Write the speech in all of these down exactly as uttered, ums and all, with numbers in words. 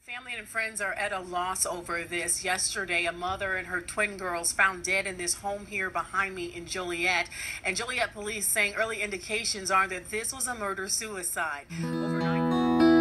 Family and friends are at a loss over this. Yesterday, a mother and her twin girls found dead in this home here behind me in Joliet. And Joliet police saying early indications are that this was a murder-suicide. Overnight.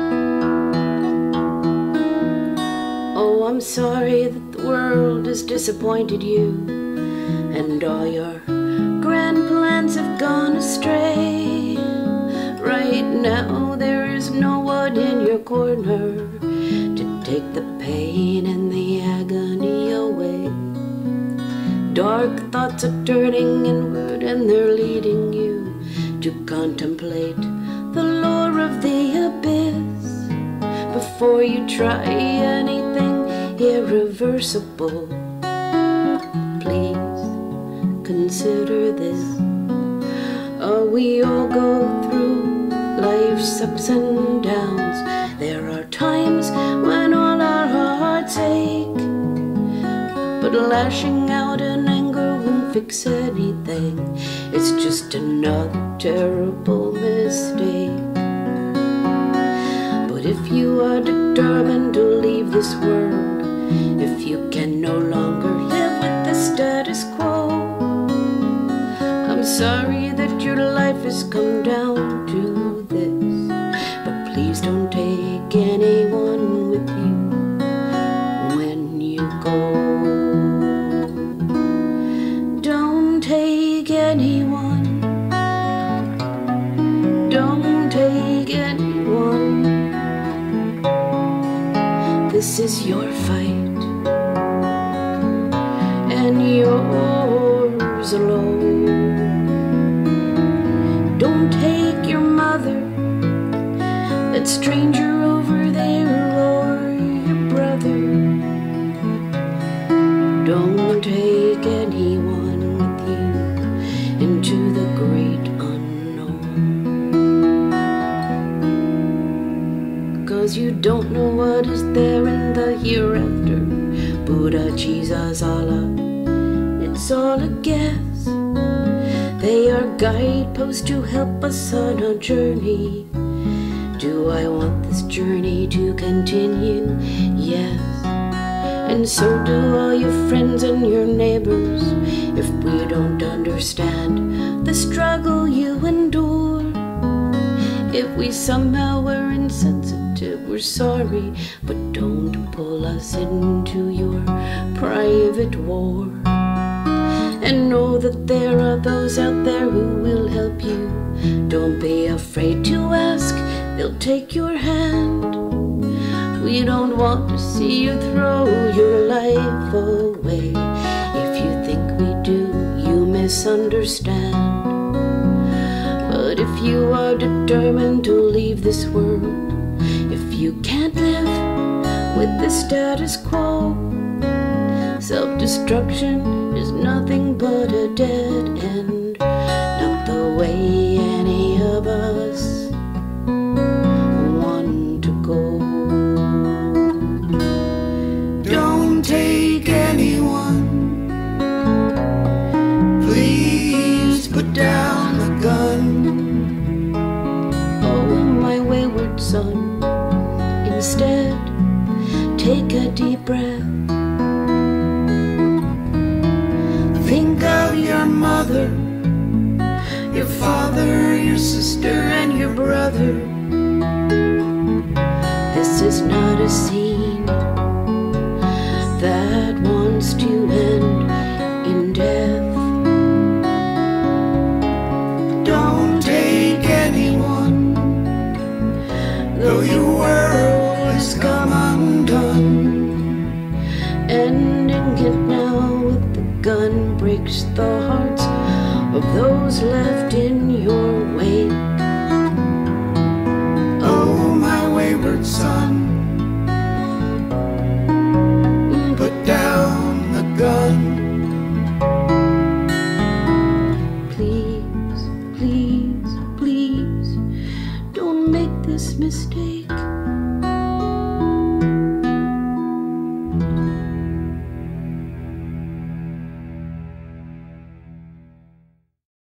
Oh, I'm sorry that the world has disappointed you, and all your grand plans have gone astray. Right now, there is no one in your corner to take the pain and the agony away. Dark thoughts are turning inward, and they're leading you to contemplate the lure of the abyss. Before you try anything irreversible, please consider this. Oh, we all go through life's ups and downs. There are times when all our hearts ache, but lashing out in anger won't fix anything. It's just another terrible mistake. But if you are determined to leave this world, if you can no longer live with the status quo, I'm sorry that your life has come down to this, but please don't take anyone with you when you go. Don't take anyone. Don't take anyone. This is your fight, and yours alone. Don't take your mother, that stranger over there, or your brother. Don't take anyone with you into the great unknown, 'cause you don't know what is there in the hereafter. Buddha, Jesus, Allah, it's all a guess. They are guideposts to help us on our journey. Do I want this journey to continue? Yes. And so do all your friends and your neighbors. If we don't understand the struggle you endure, if we somehow were insensitive, we're sorry, but don't pull us into your private war. And know that there are those out there who will help you. Don't be afraid to ask, they'll take your hand. We don't want to see you throw your life away. If you think we do, you misunderstand. But if you are determined to leave this world, if you can't live with the status quo, self-destruction is nothing but a dead end, not the way any of us want to go. Don't take anyone. Please put down the gun. Oh, my wayward son, instead, take a deep breath. Think of your mother, your father, your sister, and your brother. This is not a scene that wants to end in death. Don't take anyone, though your world has come undone. Ending it now with the gun breaks the hearts of those left in your wake. Oh, my wayward son, put down the gun. Please, please, please, don't make this mistake.